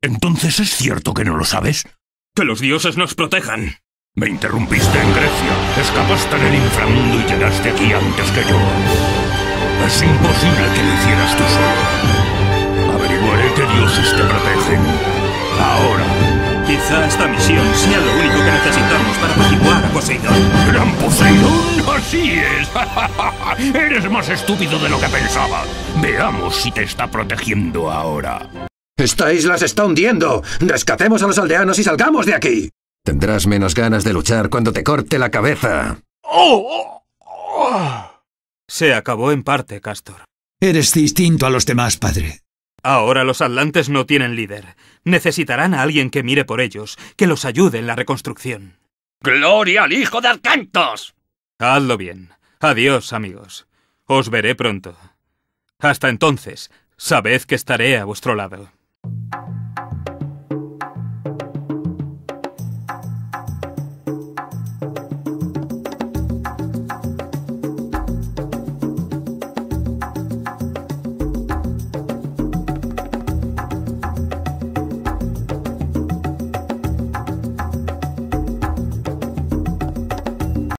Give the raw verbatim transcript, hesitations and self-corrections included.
¿Entonces es cierto que no lo sabes? ¡Que los dioses nos protejan! Me interrumpiste en Grecia, escapaste del inframundo y llegaste aquí antes que yo. Es imposible que lo hicieras tú solo. Averiguaré qué dioses te protegen. Ahora. Quizá esta misión sea lo único que necesitamos para apaciguar a Poseidón. ¿Gran Poseidón? ¡Así es! Eres más estúpido de lo que pensaba. Veamos si te está protegiendo ahora. ¡Esta isla se está hundiendo! ¡Rescatemos a los aldeanos y salgamos de aquí! Tendrás menos ganas de luchar cuando te corte la cabeza. ¡Oh! ¡Oh! Se acabó en parte, Castor. Eres distinto a los demás, padre. Ahora los atlantes no tienen líder. Necesitarán a alguien que mire por ellos, que los ayude en la reconstrucción. ¡Gloria al hijo de Arcantos! Hazlo bien. Adiós, amigos. Os veré pronto. Hasta entonces, sabed que estaré a vuestro lado.